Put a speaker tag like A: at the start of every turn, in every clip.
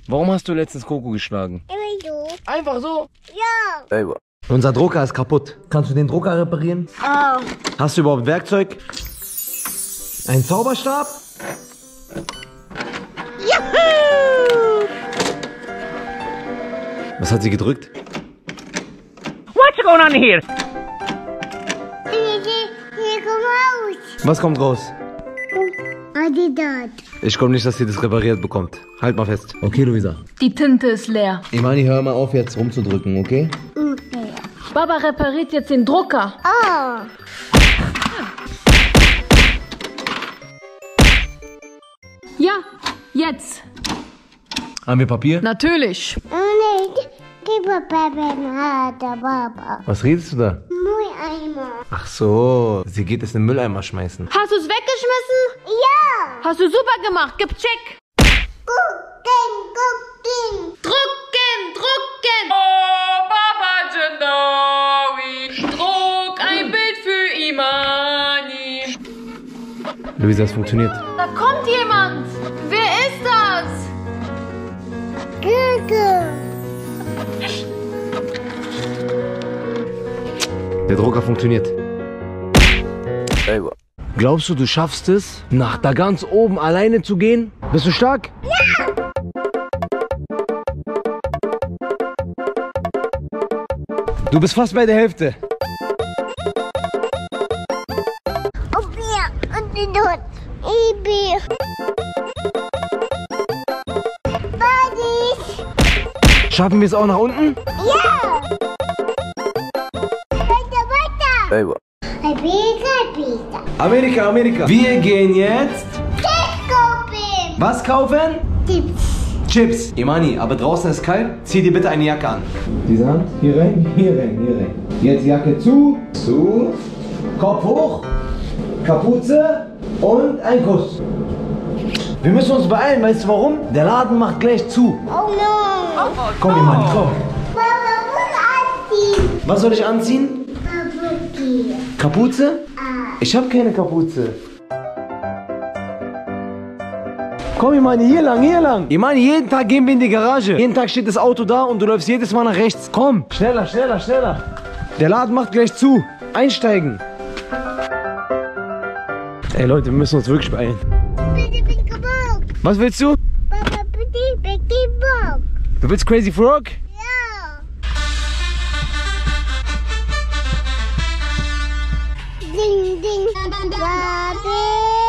A: Warum hast du letztens Coco geschlagen?
B: So.
A: Einfach so?
B: Ja.
A: Ey, unser Drucker ist kaputt. Kannst du den Drucker reparieren?
B: Oh.
A: Hast du überhaupt Werkzeug? Ein Zauberstab?
B: Juhu!
A: Was hat sie gedrückt?
C: What's going on here?
B: Hier komm raus.
A: Was kommt raus?
B: Adidas.
A: Ich glaube nicht, dass sie das repariert bekommt. Halt mal fest. Okay, Luisa.
D: Die Tinte ist leer.
A: Imani, hör mal auf jetzt rumzudrücken, okay?
B: Okay.
D: Baba repariert jetzt den Drucker.
B: Oh.
D: Ja, jetzt.
A: Haben wir Papier?
D: Natürlich.
B: Oh nee, gib mir Baba.
A: Was redest du da?
B: Mülleimer.
A: Ach so, sie geht es in den Mülleimer schmeißen.
D: Hast du es weggeschmissen?
B: Ja.
D: Hast du super gemacht. Gib Check.
B: Gucken.
D: Drucken. Oh, Baba Jandawi. Druck ein Bild für Imani.
A: Luisa, es funktioniert.
D: Da kommt jemand. Wer ist das?
B: Gucken.
A: Der Drucker funktioniert. Glaubst du, du schaffst es, nach da ganz oben alleine zu gehen? Bist du stark? Ja! Du bist fast bei der Hälfte.
B: Und wir und die dort. Ibi. Buddies.
A: Schaffen wir es auch nach unten?
B: Ja. Weiter. Pizza.
A: Amerika. Wir gehen jetzt
B: Kopen.
A: was kaufen?
B: Chips.
A: Chips. Imani, aber draußen ist kalt. Zieh dir bitte eine Jacke an. Diese Hand. Hier rein. Jetzt Jacke zu. Kopf hoch. Kapuze. Und ein Kuss. Wir müssen uns beeilen, weißt du warum? Der Laden macht gleich zu.
B: Oh no.
A: Komm, Imani, komm.
B: Papa muss anziehen.
A: Was soll ich anziehen? Kapuze? Ich habe keine Kapuze. Komm, Imani, hier lang. Imani, jeden Tag gehen wir in die Garage. Jeden Tag steht das Auto da und du läufst jedes Mal nach rechts. Komm, schneller. Der Laden macht gleich zu. Einsteigen. Ey, Leute, wir müssen uns wirklich beeilen.
B: Bitte, Bock.
A: Was willst du?
B: Papa, bitte, Bock.
A: Du willst Crazy Frog?
B: Ja. Ding. Papi.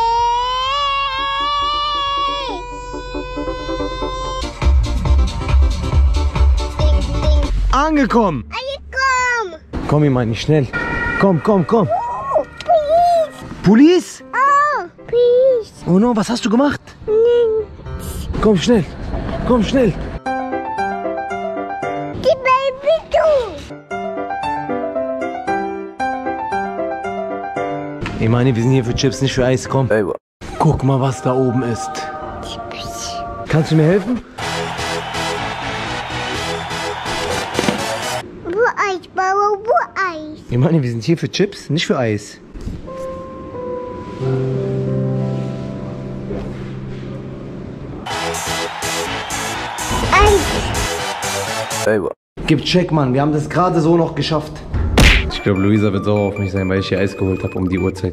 A: Angekommen.
B: Komm.
A: Komm, Imani, schnell. Komm.
B: Please.
A: Police?
B: Oh, please.
A: Oh no, was hast du gemacht?
B: Nichts.
A: Komm, schnell.
B: Die Baby du.
A: Imani, wir sind hier für Chips, nicht für Eis. Komm. Guck mal, was da oben ist. Kannst du mir helfen?
B: Wo Eis, Baba, wo Eis?
A: Imani, wir sind hier für Chips, nicht für Eis. Gib Check, Mann. Wir haben das gerade so noch geschafft. Ich glaube, Luisa wird sauer auf mich sein, weil ich hier Eis geholt habe um die Uhrzeit.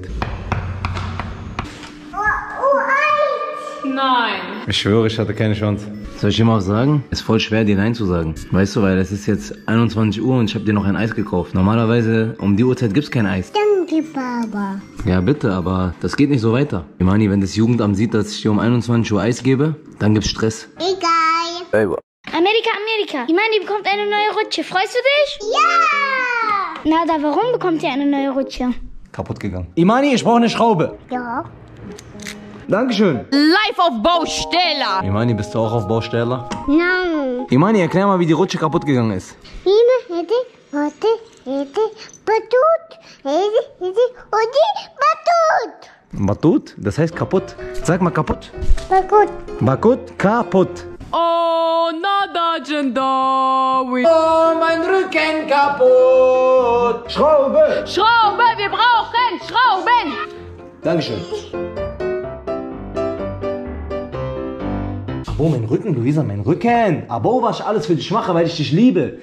D: Nein.
A: Ich schwöre, ich hatte keine Chance. Soll ich dir mal was sagen? Ist voll schwer, dir Nein zu sagen. Weißt du, weil es ist jetzt 21 Uhr und ich habe dir noch ein Eis gekauft. Normalerweise um die Uhrzeit gibt's kein Eis.
B: Danke, Baba.
A: Ja, bitte, aber das geht nicht so weiter. Imani, wenn das Jugendamt sieht, dass ich dir um 21 Uhr Eis gebe, dann gibt's Stress.
B: Egal.
E: Amerika. Imani bekommt eine neue Rutsche. Freust du dich?
B: Ja.
E: Nada, warum bekommt sie eine neue Rutsche?
A: Kaputt gegangen. Imani, ich brauche eine Schraube.
B: Ja.
A: Dankeschön.
D: Live auf Baustelle.
A: Imani, bist du auch auf Baustelle?
B: Nein.
A: Imani, erklär mal, wie die Rutsche kaputt gegangen ist.
B: Hina, hätte, Batut. Hätte, Batut.
A: Batut? Das heißt kaputt. Sag mal kaputt.
B: Batut.
A: Bakut, kaputt.
D: Oh, Nada Jandawi.
A: Oh, mein Rücken kaputt. Schraube.
D: Wir brauchen Schrauben.
A: Dankeschön. Abo, mein Rücken, Luisa, mein Rücken. Abo, was ich alles für dich mache, weil ich dich liebe.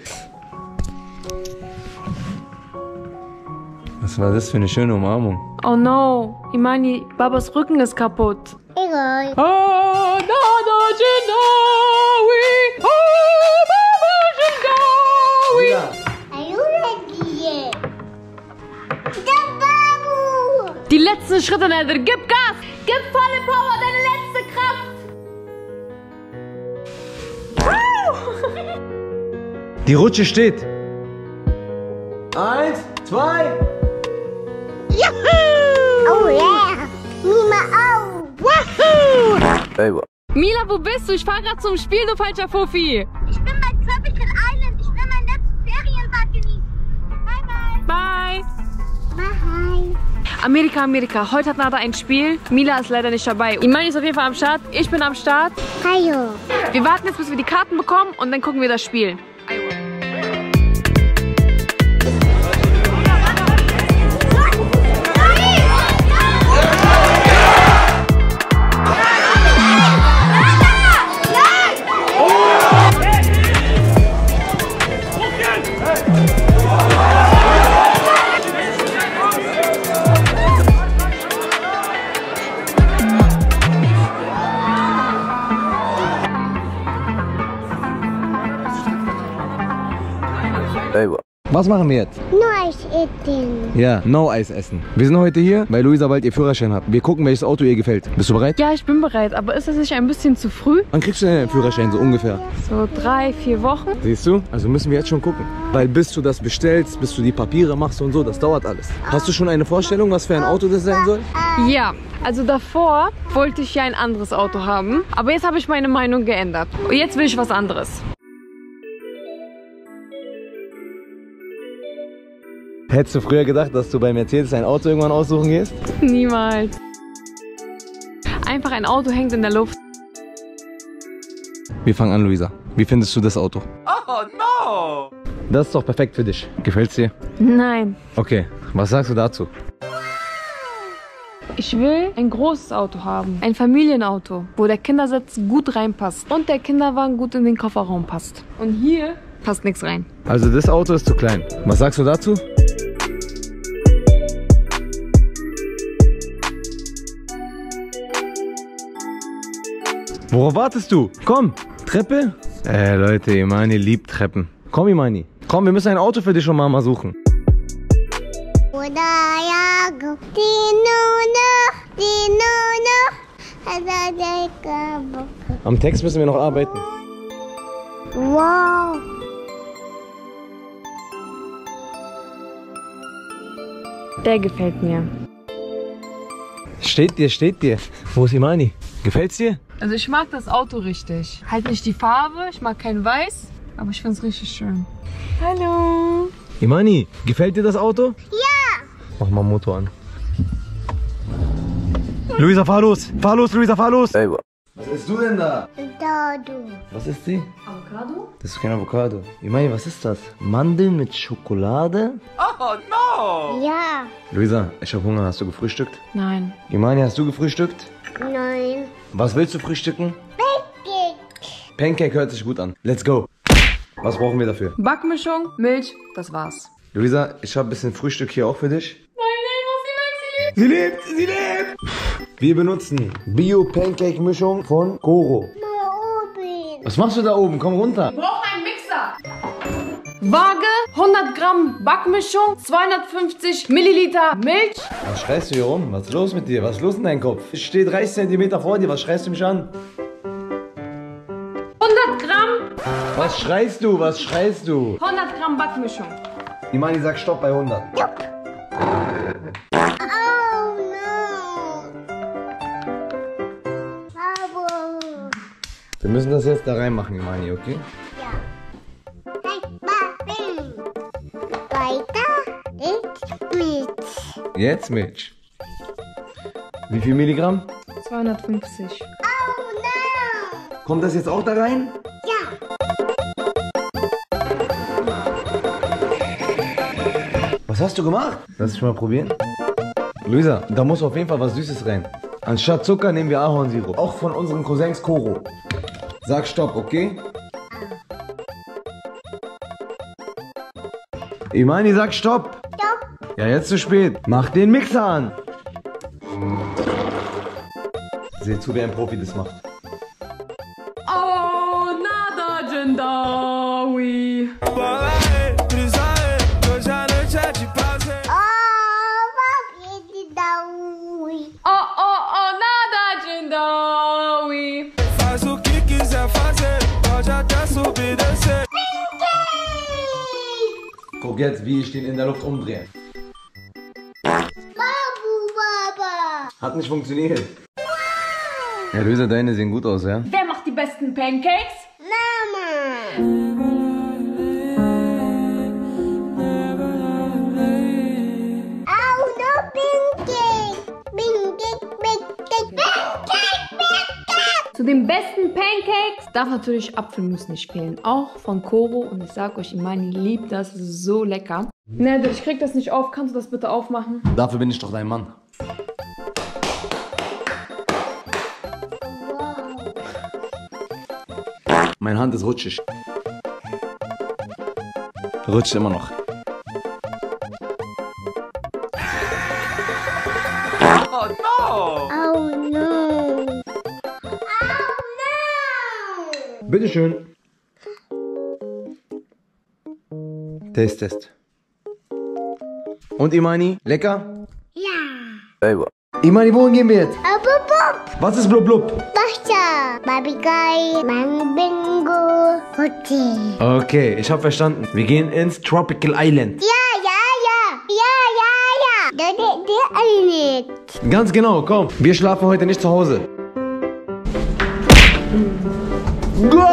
A: Was war das für eine schöne Umarmung?
D: Oh no, Imani, Babas Rücken ist kaputt.
B: Egal.
D: Oh, Nada Jindawi. Oh, Baba Jindawi.
A: Luisa.
B: Ayuda, der Babu.
D: Die letzten Schritte, Nether. Gib Gas. Gib volle Power, deine letzte Kraft.
A: Die Rutsche steht. 1, 2.
B: Oh yeah. Mima auch. Wahoo.
D: Mila, wo bist du? Ich fahr grad zum Spiel, du falscher Fuffi.
B: Ich bin bei Tropical Island. Ich will meinen letzten Ferientag genießen. Bye,
D: Bye.
B: bye.
D: Amerika, Amerika. Heute hat Nada ein Spiel. Mila ist leider nicht dabei. Imani ist auf jeden Fall am Start. Ich bin am Start.
B: Hallo.
D: Wir warten jetzt, bis wir die Karten bekommen und dann gucken wir das Spiel.
A: Was machen wir jetzt?
B: Nur Eis essen.
A: Ja, no Eis essen. Wir sind heute hier, weil Luisa bald ihr Führerschein hat. Wir gucken, welches Auto ihr gefällt. Bist du bereit?
D: Ja, ich bin bereit. Aber ist das nicht ein bisschen zu früh?
A: Wann kriegst du denn den Führerschein so ungefähr?
D: So 3, 4 Wochen?
A: Siehst du? Also müssen wir jetzt schon gucken. Weil bis du das bestellst, bis du die Papiere machst und so, das dauert alles. Hast du schon eine Vorstellung, was für ein Auto das sein soll?
D: Ja, also davor wollte ich ja ein anderes Auto haben. Aber jetzt habe ich meine Meinung geändert. Und jetzt will ich was anderes.
A: Hättest du früher gedacht, dass du bei Mercedes ein Auto irgendwann aussuchen gehst?
D: Niemals. Einfach ein Auto hängt in der Luft.
A: Wir fangen an, Luisa. Wie findest du das Auto? Oh, no! Das ist doch perfekt für dich. Gefällt's dir?
D: Nein.
A: Okay, was sagst du dazu?
D: Ich will ein großes Auto haben. Ein Familienauto, wo der Kindersitz gut reinpasst. Und der Kinderwagen gut in den Kofferraum passt. Und hier passt nichts rein.
A: Also das Auto ist zu klein. Was sagst du dazu? Worauf wartest du? Komm, Treppe? Leute, Imani liebt Treppen. Komm, Imani. Komm, wir müssen ein Auto für dich und Mama suchen.
B: Oder ja, die nur noch.
A: Am Text müssen wir noch arbeiten.
B: Wow.
D: Der gefällt mir.
A: Steht dir, steht dir. Wo ist Imani? Gefällt's dir?
D: Also ich mag das Auto richtig. Halt nicht die Farbe, ich mag kein Weiß, aber ich finde es richtig schön. Hallo.
A: Imani, gefällt dir das Auto?
B: Ja.
A: Mach mal Motor an. Luisa, fahr los! Fahr los, Luisa, fahr los! Ey, was isst du denn da?
B: Da du.
A: Was ist die?
D: Avocado?
A: Das ist kein Avocado. Imani, was ist das? Mandeln mit Schokolade?
B: Ja.
A: Luisa, ich hab Hunger. Hast du gefrühstückt?
D: Nein.
A: Imani, hast du gefrühstückt?
B: Nein.
A: Was willst du frühstücken? Pancake hört sich gut an. Let's go. Was brauchen wir dafür?
D: Backmischung, Milch, das war's.
A: Luisa, ich habe ein bisschen Frühstück hier auch für dich.
D: Nein, was sie weg,
A: Sie lebt! Wir benutzen Bio-Pancake-Mischung von Koro.
B: Mal oben.
A: Was machst du da oben? Komm runter.
D: Wir brauchen einen Mixer. Waage, 100 Gramm Backmischung, 250 Milliliter Milch.
A: Was schreist du hier rum? Was ist los mit dir? Was ist los in deinem Kopf? Ich stehe 30 cm vor dir. Was schreist du mich an?
D: 100 Gramm,
A: Was schreist du? Was schreist du?
D: 100 Gramm Backmischung.
A: Imani sagt Stopp bei 100.
B: Oh no. Babu.
A: Wir müssen das jetzt da reinmachen, Imani, okay?
B: Ja. Weiter ist mit.
A: Jetzt, Mitch. Wie viel Milligramm?
D: 250.
B: Oh no.
A: Kommt das jetzt auch da rein?
B: Ja.
A: Was hast du gemacht? Lass dich mal probieren. Luisa, da muss auf jeden Fall was Süßes rein. Anstatt Zucker nehmen wir Ahornsirup. Auch von unseren Cousins Koro. Sag Stopp, okay? Imani, sag Stopp.
B: Stopp.
A: Ja, jetzt zu spät. Mach den Mixer an. Seht zu, wie ein Profi das macht.
D: Oh, nada, Jindawi. Oh, nada, Jindawi.
F: Faz o que quiser fazer, pode até subir e descer.
A: Guck jetzt, wie ich den in der Luft umdrehe.
B: Baba.
A: Hat nicht funktioniert. Ja, Löser, deine sehen gut aus, ja?
D: Wer macht die besten Pancakes?
B: Mama. Au, no Pancake. Pancake.
D: Zu den besten Pancakes darf natürlich Apfelmus nicht fehlen. Auch von Koro. Und ich sag euch, Imani liebt das. Das ist so lecker. Ned, ich krieg das nicht auf. Kannst du das bitte aufmachen?
A: Dafür bin ich doch dein Mann. Meine Hand ist rutschig. Rutscht immer noch.
F: Oh no!
B: Oh no.
A: Bitteschön. Test. Und Imani, lecker?
B: Ja.
A: Imani, wohin gehen wir jetzt?
B: Aber Bob.
A: Was ist blub blub?
B: Basta. Babigai. Bingo. Hotel.
A: Okay, ich hab verstanden. Wir gehen ins Tropical Island.
B: Ja. Der eine.
A: Ganz genau, komm. Wir schlafen heute nicht zu Hause. Go!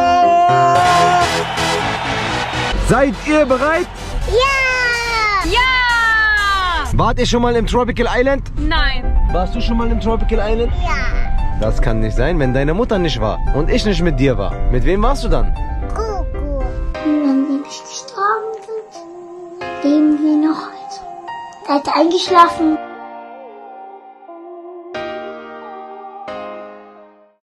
A: Seid ihr bereit?
B: Ja.
D: Ja!
A: Wart ihr schon mal im Tropical Island?
D: Nein.
A: Warst du schon mal im Tropical Island?
B: Ja.
A: Das kann nicht sein, wenn deine Mutter nicht war und ich nicht mit dir war. Mit wem warst du dann?
B: Kuckuck. Wenn wir nicht gestorben sind, leben wir noch heute. Er hat eingeschlafen.